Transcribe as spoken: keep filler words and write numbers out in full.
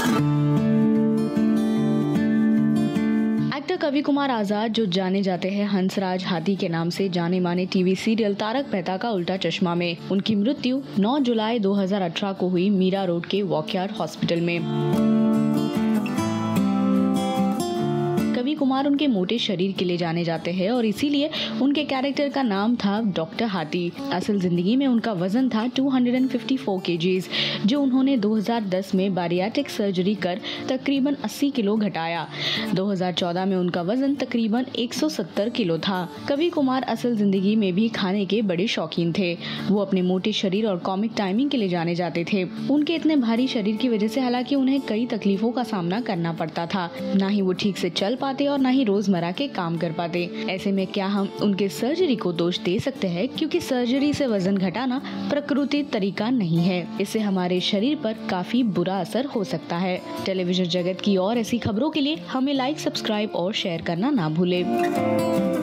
Actor कवि कुमार आजाद, जो जाने जाते हैं हंसराज हाथी के नाम से, जाने माने टीवी सीरियल तारक मेहता का उल्टा चश्मा में उनकी मृत्यु नौ जुलाई दो हज़ार अठारह को हुई मीरा रोड के वॉकयार्ड हॉस्पिटल में। कवि कुमार उनके मोटे शरीर के लिए जाने जाते हैं और इसीलिए उनके कैरेक्टर का नाम था डॉक्टर हाथी। असल जिंदगी में उनका वजन था दो सौ चौवन केजीज, जो उन्होंने दो हज़ार दस में बारियाट्रिक सर्जरी कर तकरीबन अस्सी किलो घटाया। दो हज़ार चौदह में उनका वजन तकरीबन एक सौ सत्तर किलो था। कवि कुमार असल जिंदगी में भी खाने के बड़े शौकीन थे। वो अपने मोटे शरीर और कॉमिक टाइमिंग के लिए जाने जाते थे। उनके इतने भारी शरीर की वजह से हालांकि उन्हें कई तकलीफों का सामना करना पड़ता था। ना ही वो ठीक से चल पाते और ना ही रोजमर्रा के काम कर पाते। ऐसे में क्या हम उनके सर्जरी को दोष दे सकते हैं? क्योंकि सर्जरी से वजन घटाना प्राकृतिक तरीका नहीं है। इससे हमारे शरीर पर काफी बुरा असर हो सकता है। टेलीविजन जगत की और ऐसी खबरों के लिए हमें लाइक, सब्सक्राइब और शेयर करना ना भूलें।